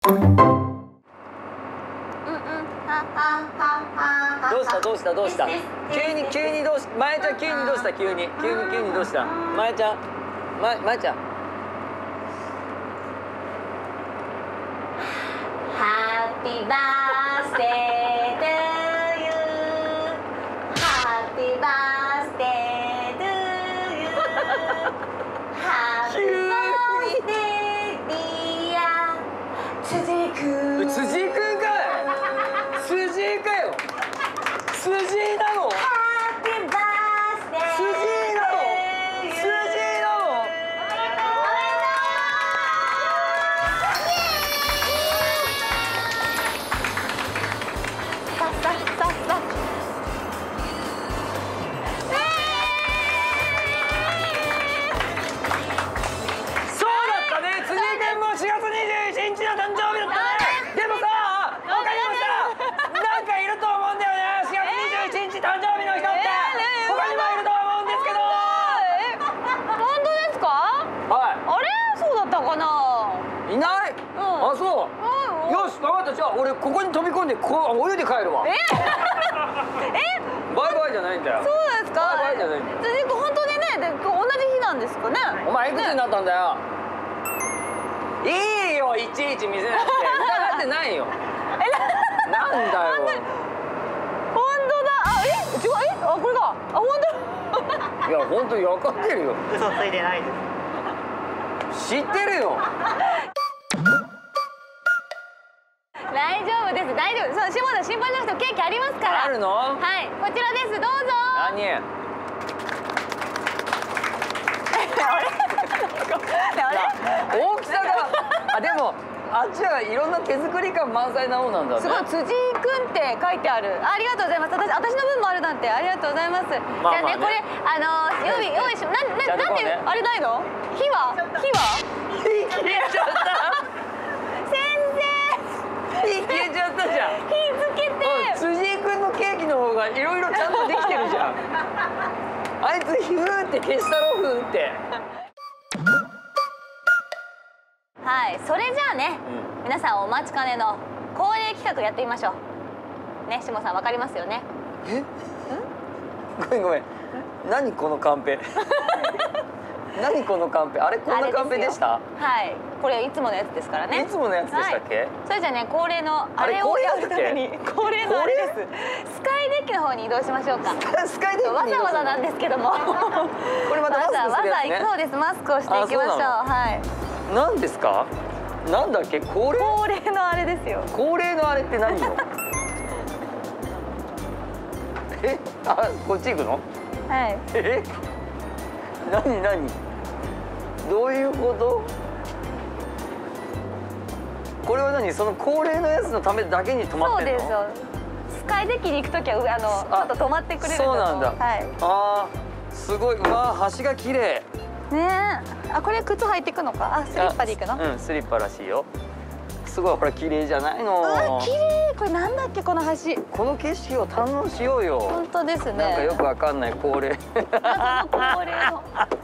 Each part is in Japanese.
どうした急にどうした、まえちゃん急にどうした、急にどうした、まえちゃん、まえちゃん。 Happy birthday to you. Happy birthday to you. Happy birthday dear 辻君。 辻井くんかい。辻井かよ。辻井なの。 Happy birthday 辻井なの。辻井なの。そうだったね。辻井くんも4月21日の誕生日だったね。でもさ、他にもさ、なんかいると思うんだよね。4月21日誕生日の人って。他にもいると思うんですけど。 本当ですか？ はあれ、そうだったかな。 い。いない。あ、そう。よし、分かった。じゃあ俺ここに飛び込んで泳いで帰るわ。バイバイじゃないんだよ。 そうですか。 バイバイじゃないんだよ。 辻井君本当にね、で同じ日なんですかね。 お前いくつになったんだよ。いいよ、いちいち見せなくて。疑ってないよ。なんだよ。 本当だ。あ、違う、あ、これだ。あ、本当。 いや、本当に分かってるよ。 嘘ついてないです。 知ってるよ。 大丈夫です、大丈夫。そう、下田心配なくてもケーキありますから。 あるの？ はい、こちらです。どうぞ。 何？ あれ？ 大きさが。あ、でもあっちはいろんな手作り感満載な方なんだね。 すごい、辻井くんって書いてある。ありがとうございます。私の分もあるなんて、ありがとうございます。じゃあね、これ用意し、なんであれないの？火は？ 火消えちゃった。 先生。 火消えちゃったじゃん。 火つけて。 辻井くんのケーキの方がいろいろちゃんとできてるじゃん。あいつヒューって消したろ、ふーって。 はい、それじゃあね、皆さんお待ちかねの恒例企画やってみましょう。ね、下さんわかりますよね。 ごめん。何このカンペ。何このカンペ。あれ、こんなカンペでした？ はい、これいつものやつですからね。 いつものやつでしたっけ？ それじゃあね、恒例のあれをやるために、恒例のあれです。スカイデッキの方に移動しましょうか。 スカイデッキ。 わざわざなんですけども。これまたマスクするやつね。 そうです、マスクをしていきましょう。はい。 何ですか？なんだっけ、恒例のあれですよ。 恒例のあれって何よ。あ、こっち行くの？ はい。 何どういうこと？これは何、その恒例のやつのためだけに止まってんの？ そうですよ。スカイデッキに行くときはちょっと止まってくれるんだと。 そうなんだ。 はい。 ああ、すごい。うわ、橋が綺麗。 ねえ、あ、これ靴履いていくのか。あ、スリッパで行くの？ うん、スリッパらしいよ。すごい、ほら綺麗じゃないの。 綺麗。これなんだっけ、この橋。 この景色を堪能しようよ。 本当ですね。 なんかよくわかんない恒例。 謎の恒例の。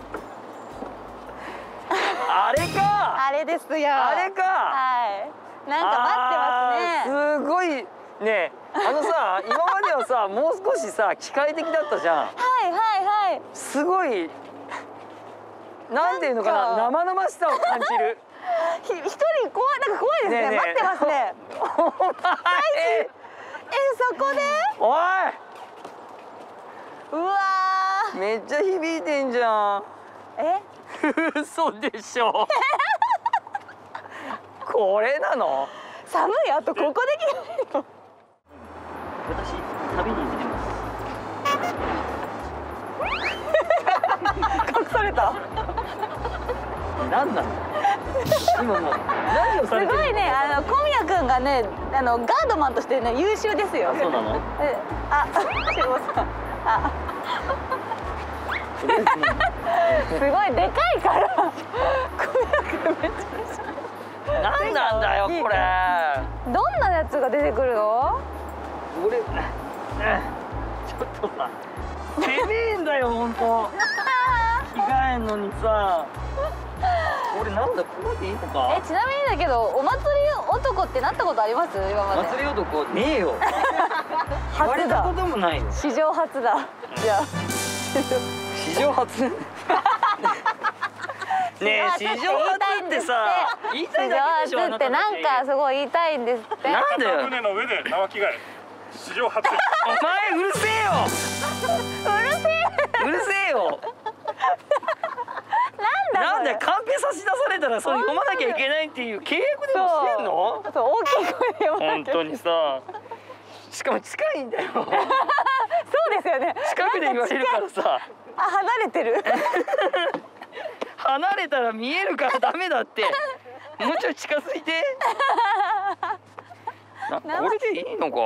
あれか。 あれですよ。 あれか。 はい。なんか待ってますね。 すごいね。さ、今まではさ、もう少しさ、機械的だったじゃん。 はいはいはい。 すごい。なんていうのかな、生々しさを感じる。 一人なんか怖いですね。待ってますね。 お前。 そこで？ おい。 うわー。めっちゃ響いてんじゃん。嘘でしょ。これなの？ 寒い。あとここできないの。 私旅に出てます。 隠された。 何なの？今もう何をされてるの？ すごいね、小宮君がね、ガードマンとしてね、優秀ですよ。 そうなの？ あ、志保さん。あ。すごいでかいから。小宮君めっちゃ。 何なんだよこれ。 どんなやつが出てくるの？ 俺、ちょっとさ、てめえんだよ本当。着替えんのにさ。 これなんだ、これでいいのか。 ちなみにだけどお祭り男ってなったことあります？今まで。 祭り男ねえよ。言われ初だ。 たこともないよ。 史上初だ。じゃあ史上初。ねえ、史上初ってさ、言いたいだけでしょ。 史上初ってなんかすごい言いたいんですって。 なんだよ。 船の上で縄着替え史上初。 お前うるせえよ。うるせえよ。なんでカンペ差し出されたらそれ読まなきゃいけないっていう契約でもしてんの？ そう大きい声で読まなきゃ。 本当にさ。しかも近いんだよ。 そうですよね。 近くで言われるからさ。 あ、離れてる。 離れたら見えるからダメだって。もうちょい近づいて。これでいいのか？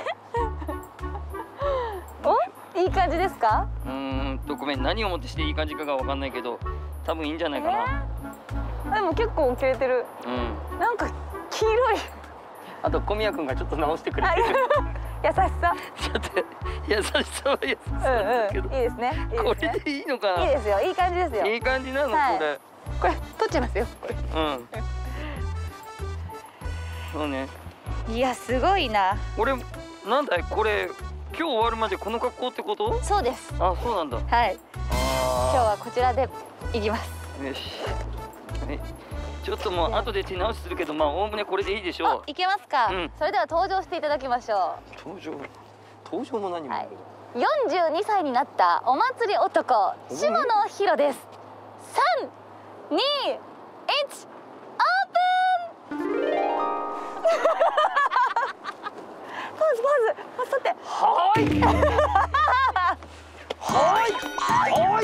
お、いい感じですか？ ごめん、何をもってしていい感じかがわかんないけど、多分いいんじゃないかな。 でも結構切れてる。なんか黄色い。 あと小宮君がちょっと直してくれてる。 優しさ。 ちょっと優しさは優しさだけど。 いいですね。 これでいいのかな。 いいですよ。いい感じですよ。 いい感じなの、これ。 これ取っちゃいますよ。これ。 そうね。 いや、すごいな。 俺、なんだい、これ。今日終わるまでこの格好ってこと？ そうです。 あ、そうなんだ。 はい。今日はこちらで行きます。 よし。ちょっともう後で手直しするけど、まあおおむねこれでいいでしょう。 行けますか。それでは登場していただきましょう。登場も何も。 はい。42歳になったお祭り男下野紘です。3、2、1、オープン。ポーズ取って。 はい。はい。はい。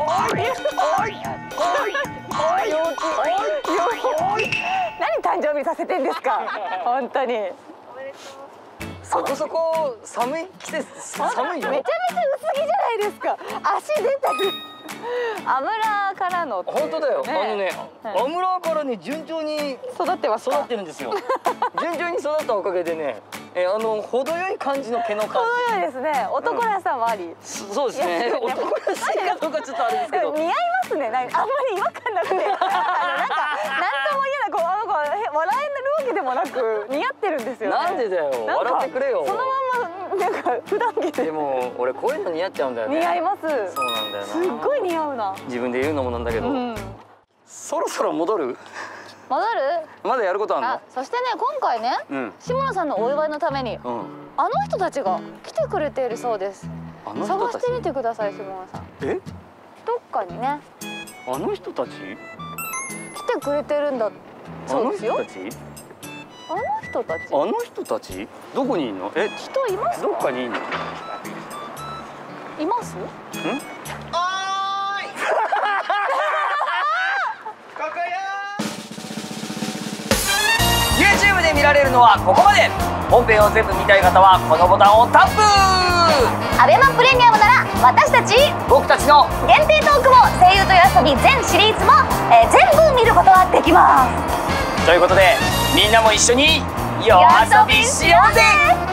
何誕生日させてんですか。本当に。 そこそこ寒い季節、寒いよ。 めちゃめちゃ薄着じゃないですか。足出てる。アムラーからの。 本当だよ。アムラーからね、順調に育ってます。 育ってるんですよ。順調に育ったおかげでね、程よい感じの毛の感じ。 程よいですね。男らしさもあり。 そうですね。男らしいかどうかちょっとあれですけど。 似合いますね。あんまり違和感なくて、なんとも言えない、こう笑えるわけでもなく似合ってるんですよ。 なんでだよ。笑ってくれよ。 そのまんまなんか普段着で。 でも俺こういうの似合っちゃうんだよね。 似合います。 そうなんだよな。 すっごい似合うな。 自分で言うのもなんだけど。そろそろ戻る？ 戻る？ まだやることあるの？ そしてね、今回ね、下野さんのお祝いのためにあの人たちが来てくれているそうです。探してみてください、下野さん。どっかにね。 あの人たち？ 来てくれてるんだそうですよ。 あの人たち？ あの人たち？ あの人たち？どこにいるの？ 人いますか？ どっかにいるの？ います？ YouTube で見られるのはここまで。本編を全部見たい方はこのボタンをタップ。 アベマプレミアムなら私たち僕たちの限定トークも声優と夜遊び全シリーズも、全部見ることができます。 ということでみんなも一緒に夜遊びしようぜ。